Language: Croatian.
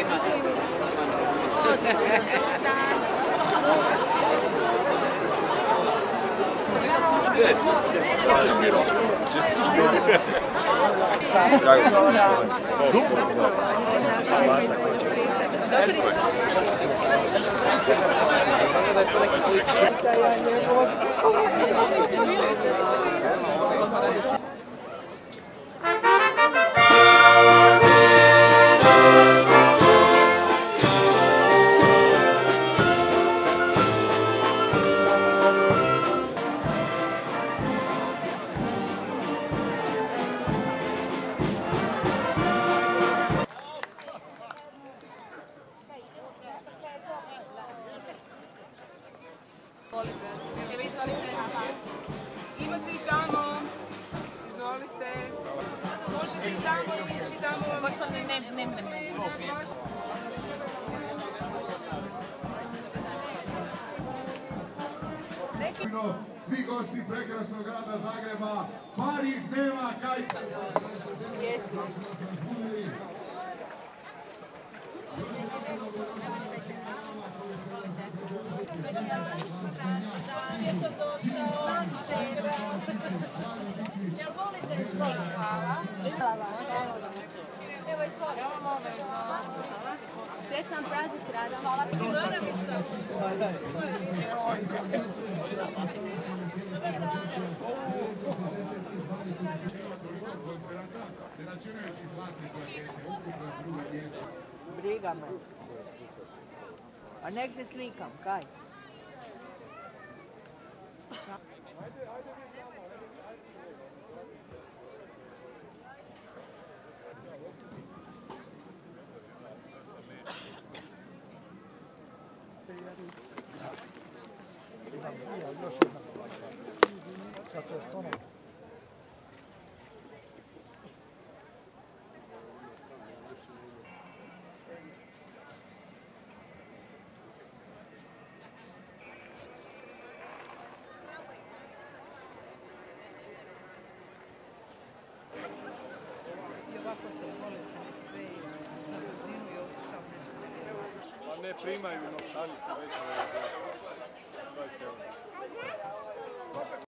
Imate i tamo. Izvolite. Možete i tamo ići tamo. Gospodine, ne. Svi gosti prekrasnog grada Zagreba, Paris nema kaj... Jesmo. Je to došao? Jel volite stolu? Hvala. Evo izvoli, ovo moment. Sretan praznik rada. Hvala ti, Maravica. Briga me. A nek se slikam, kaj? Ovako sam bolestan i sve na brzinu i otišao nešto. Pa ne primaju novčanice već.